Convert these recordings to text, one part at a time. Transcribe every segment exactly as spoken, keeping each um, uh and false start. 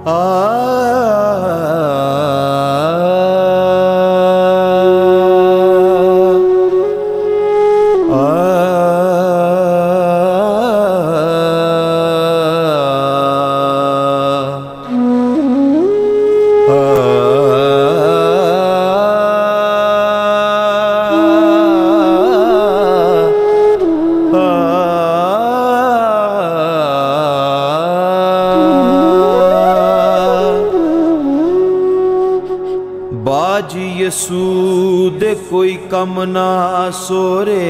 बाज यसू दे कोई कम ना सोरे,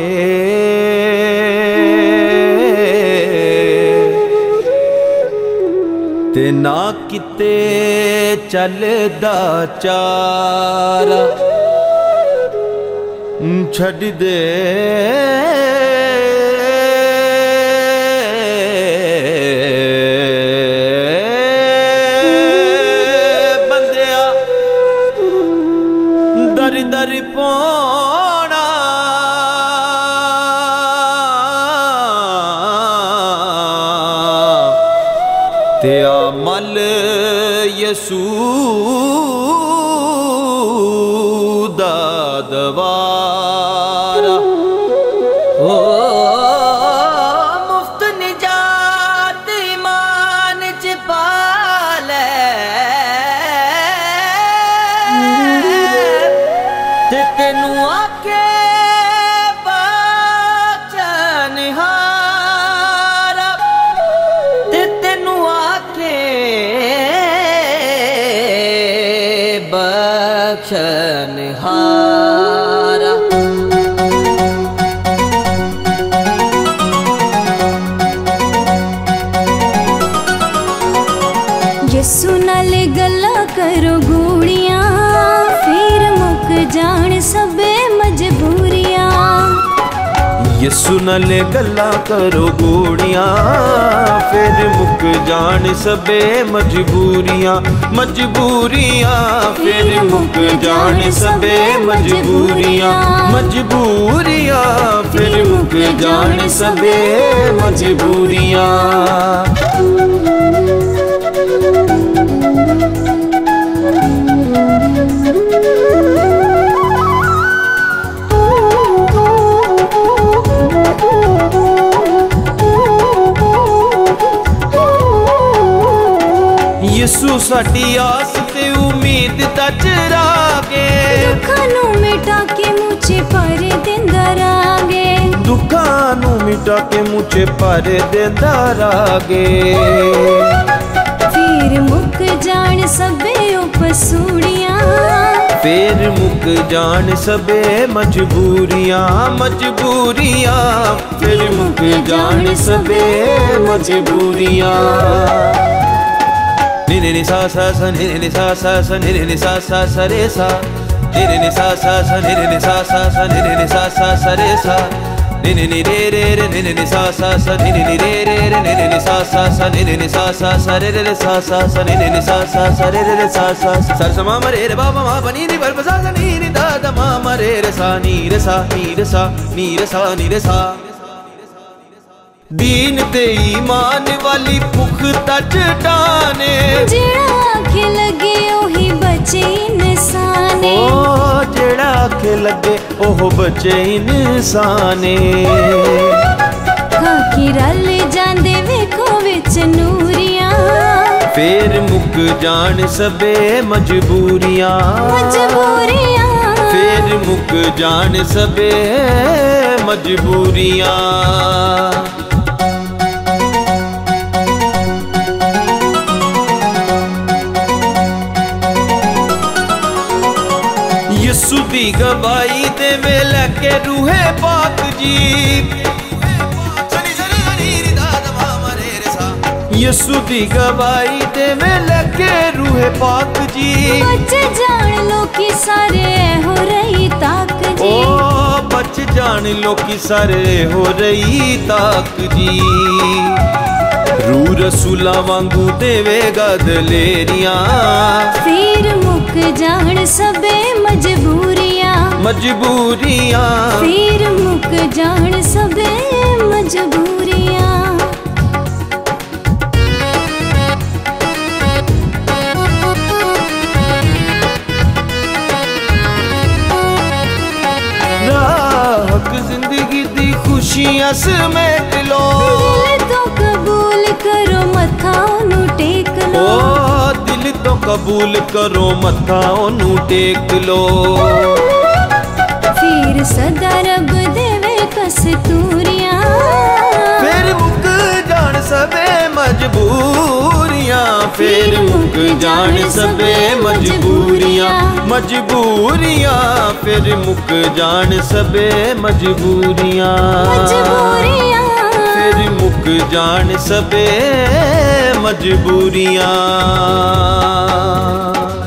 ते ना किते चलदा चारा, छड़ दे दर दर पौना, ते अमल यसू दा दवारा। ओ मुफ्त निजात ईमान च पाले, ते तेनू आके बचनहारा, ते तेनू आके बचनहारा। यसू नाल गल्ला करो गूड़ियां, फिर मुक जान सबे मजबूरियां। यसू नाल गल्ला करो गूड़ियां, फिर मुक जान सबे मजबूरियां। मजबूरियां फिर मुक जान सबे मजबूरियां। मजबूरियां फिर मुक जान सबे मजबूरियां। यसू साडी आस ते उम्मीद दा चरागे, दुखां नू मिटा के मुझे पर देंदा रागे। दुखां नू मिटा के मुझे पर देंदा रागे। फिर मुक जान सबे उपसूड़ियां, फिर मुक जान सबे मजबूरियां। मजबूरियां फिर मुक जान सबे मजबूरियां। नि नि नि सा सा सा नि नि सा सा सा नि नि सा सा सा रे सा, नि नि सा सा सा नि नि सा सा सा नि नि सा सा सा रे सा, नि नि रे रे रे नि नि सा सा सा नि नि रे रे रे नि नि सा सा सा नि नि सा सा सा रे रे सा सा सा नि नि सा सा सा रे रे सा सा सा सा मा रे रे बाबा मा बनी नि बर सा सा नि नि दा दा मा मा रे रे सा नि रे सा नि रे सा नि रे सा नि रे सा। दीन ते ईमान वाली पुख्ता चट्टाने, जेड़ा आखे लगे ओही बचे इंसाने। ओ जेड़ा आखे लगे ओह बचे इंसाने। खाकी रल जांदे वेखो विच नूरियां, फिर मुक जान सबे मजबूरियां। मजबूरियां फिर मुक जान सबे मजबूरियां। यसू दी गवाही देवे लैके रूहे पाक जी। यसू दी गवाही देवे लैके रूहे पाक जी। बच जान लोकी सारे हो रही ताक जी। ओ बच जान लोकी सारे हो रही ताक जी। रू रसूला वांगू देवेगा दलेरियां, फिर मुक जान सबे मजबूरियां। मजबूरियां फिर मुक जान सबे मजबूरियां। मजबूरियां समेट लो। दिल तो कबूल करो मथा ओनू टेक लो। ओ दिल तो कबूल करो मथा ओनू टेक लो। फिर सदा रब देवे कस्तूरियां, फिर मुक जान सबे मजबूरियां, फिर मुक जान सबे मजबूरियां, मजबूरियां फिर मुक जान सबे मजबूरियां, मजबूरियां फिर मुक जान सबे मजबूरियां।